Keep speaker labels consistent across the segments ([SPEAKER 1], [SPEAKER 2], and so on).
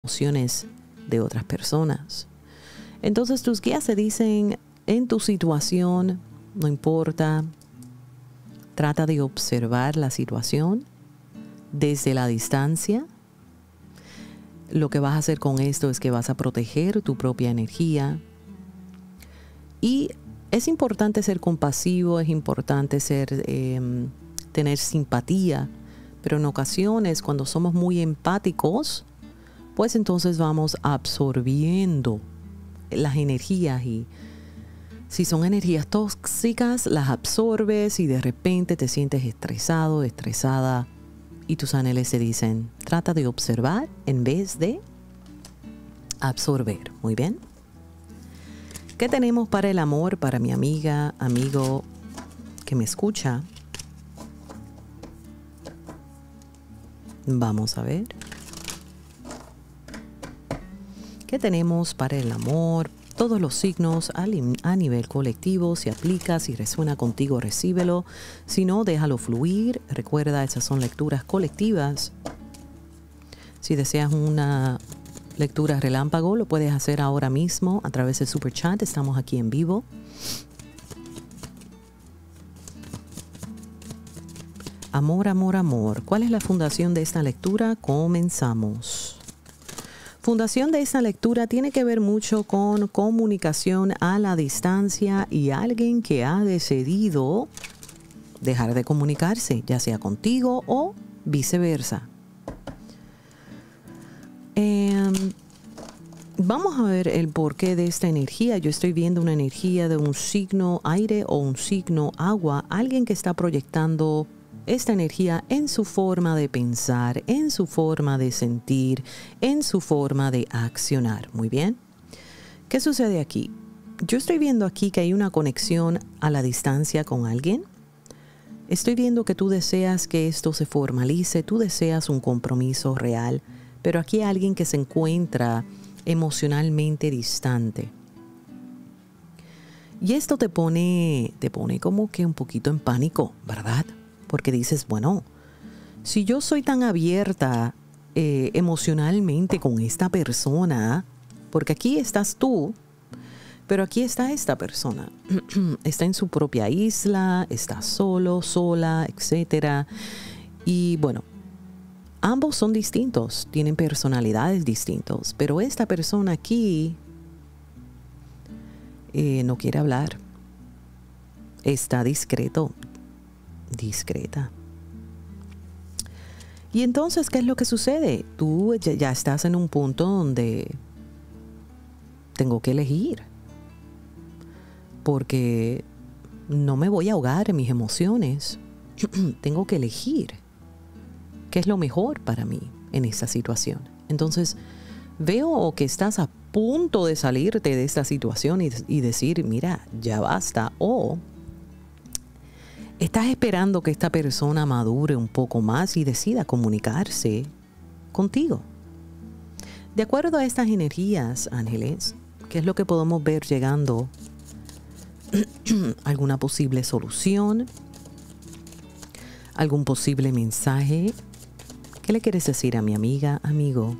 [SPEAKER 1] emociones de otras personas. Entonces tus guías te dicen, en tu situación, no importa, trata de observar la situación desde la distancia. Lo que vas a hacer con esto es que vas a proteger tu propia energía. Y es importante ser compasivo, es importante tener simpatía, pero en ocasiones cuando somos muy empáticos, pues entonces vamos absorbiendo las energías y si son energías tóxicas, las absorbes y de repente te sientes estresado, estresada y tus ángeles te dicen, trata de observar en vez de absorber. Muy bien. ¿Qué tenemos para el amor, para mi amiga, amigo que me escucha? Vamos a ver. ¿Qué tenemos para el amor? Todos los signos a nivel colectivo. Si aplica, si resuena contigo, recíbelo. Si no, déjalo fluir. Recuerda, esas son lecturas colectivas. Si deseas una lectura relámpago, lo puedes hacer ahora mismo a través de Super Chat. Estamos aquí en vivo. Amor, amor, amor. ¿Cuál es la fundación de esta lectura? Comenzamos. Fundación de esta lectura tiene que ver mucho con comunicación a la distancia y alguien que ha decidido dejar de comunicarse, ya sea contigo o viceversa. Vamos a ver el porqué de esta energía. Yo estoy viendo una energía de un signo aire o un signo agua. Alguien que está proyectando esta energía en su forma de pensar, en su forma de sentir, en su forma de accionar. Muy bien. ¿Qué sucede aquí? Yo estoy viendo aquí que hay una conexión a la distancia con alguien. Estoy viendo que tú deseas que esto se formalice, tú deseas un compromiso real, pero aquí hay alguien que se encuentra emocionalmente distante. Y esto te pone como que un poquito en pánico, ¿verdad? Porque dices, bueno, si yo soy tan abierta emocionalmente con esta persona, porque aquí estás tú, pero aquí está esta persona. Está en su propia isla, está solo, sola, etc. Y bueno, ambos son distintos, tienen personalidades distintas, pero esta persona aquí no quiere hablar. Está discreta. Y entonces, ¿qué es lo que sucede? Tú ya estás en un punto donde tengo que elegir. Porque no me voy a ahogar en mis emociones. Tengo que elegir qué es lo mejor para mí en esta situación. Entonces, veo que estás a punto de salirte de esta situación y decir, mira, ya basta. O estás esperando que esta persona madure un poco más y decida comunicarse contigo. De acuerdo a estas energías, ángeles, ¿qué es lo que podemos ver llegando? ¿Alguna posible solución? ¿Algún posible mensaje? ¿Qué le quieres decir a mi amiga, amigo,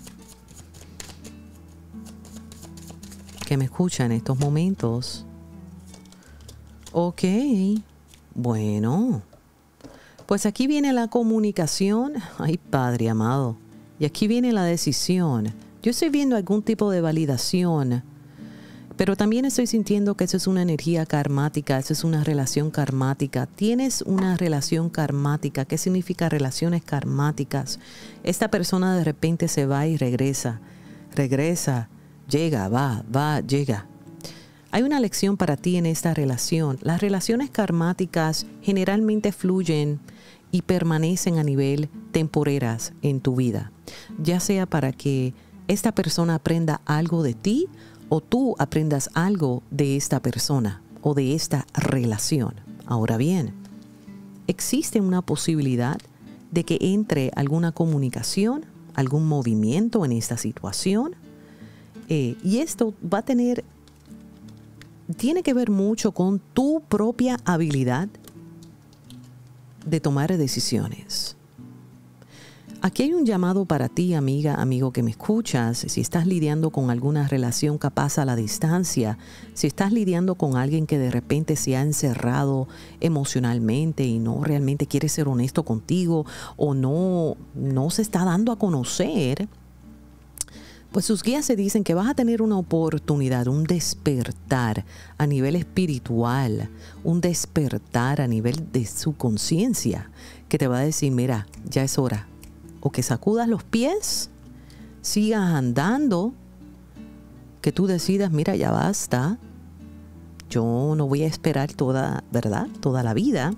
[SPEAKER 1] que me escucha en estos momentos? Ok. Bueno, pues aquí viene la comunicación. Ay, Padre amado. Y aquí viene la decisión. Yo estoy viendo algún tipo de validación, pero también estoy sintiendo que eso es una energía karmática, eso es una relación karmática. Tienes una relación karmática. ¿Qué significa relaciones karmáticas? Esta persona de repente se va y regresa. Regresa, llega, va, llega. Hay una lección para ti en esta relación. Las relaciones karmáticas generalmente fluyen y permanecen a nivel temporeras en tu vida, ya sea para que esta persona aprenda algo de ti o tú aprendas algo de esta persona o de esta relación. Ahora bien, existe una posibilidad de que entre alguna comunicación, algún movimiento en esta situación y esto va a tiene que ver mucho con tu propia habilidad de tomar decisiones. Aquí hay un llamado para ti, amiga, amigo que me escuchas. Si estás lidiando con alguna relación capaz a la distancia, si estás lidiando con alguien que de repente se ha encerrado emocionalmente y no realmente quiere ser honesto contigo o no se está dando a conocer, pues sus guías se dicen que vas a tener una oportunidad, un despertar a nivel espiritual, un despertar a nivel de su conciencia, que te va a decir, mira, ya es hora. O que sacudas los pies, sigas andando, que tú decidas, mira, ya basta. Yo no voy a esperar toda la vida.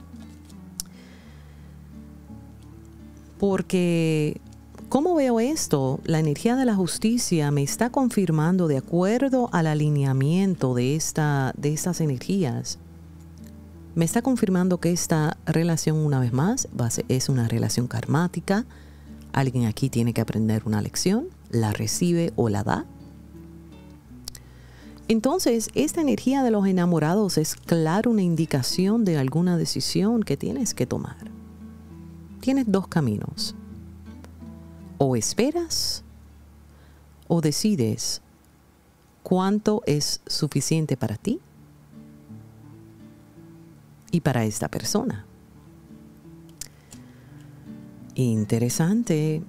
[SPEAKER 1] Porque, ¿cómo veo esto? La energía de la justicia me está confirmando, de acuerdo al alineamiento de estas energías, me está confirmando que esta relación, una vez más, es una relación karmática. Alguien aquí tiene que aprender una lección, la recibe o la da. Entonces, esta energía de los enamorados es claro una indicación de alguna decisión que tienes que tomar. Tienes dos caminos. O esperas o decides cuánto es suficiente para ti y para esta persona. Interesante.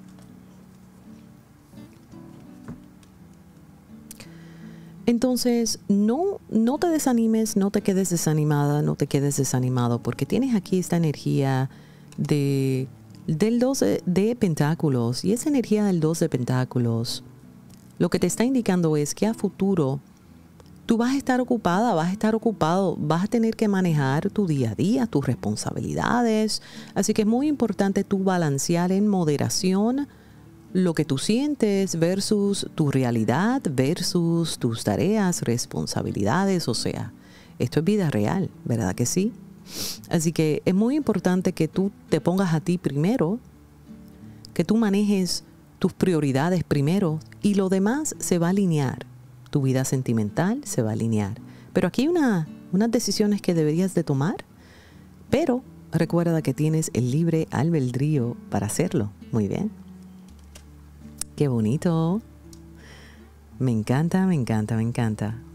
[SPEAKER 1] Entonces, no te desanimes, no te quedes desanimada, no te quedes desanimado, porque tienes aquí esta energía del 2 de pentáculos. Y esa energía del 2 de pentáculos, lo que te está indicando es que a futuro tú vas a estar ocupada, vas a estar ocupado, vas a tener que manejar tu día a día, tus responsabilidades. Así que es muy importante tú balancear en moderación lo que tú sientes versus tu realidad, versus tus tareas, responsabilidades. O sea, esto es vida real, ¿verdad que sí? Así que es muy importante que tú te pongas a ti primero, que tú manejes tus prioridades primero y lo demás se va a alinear. Tu vida sentimental se va a alinear. Pero aquí hay unas decisiones que deberías de tomar, pero recuerda que tienes el libre albedrío para hacerlo. Muy bien. Qué bonito. Me encanta, me encanta, me encanta.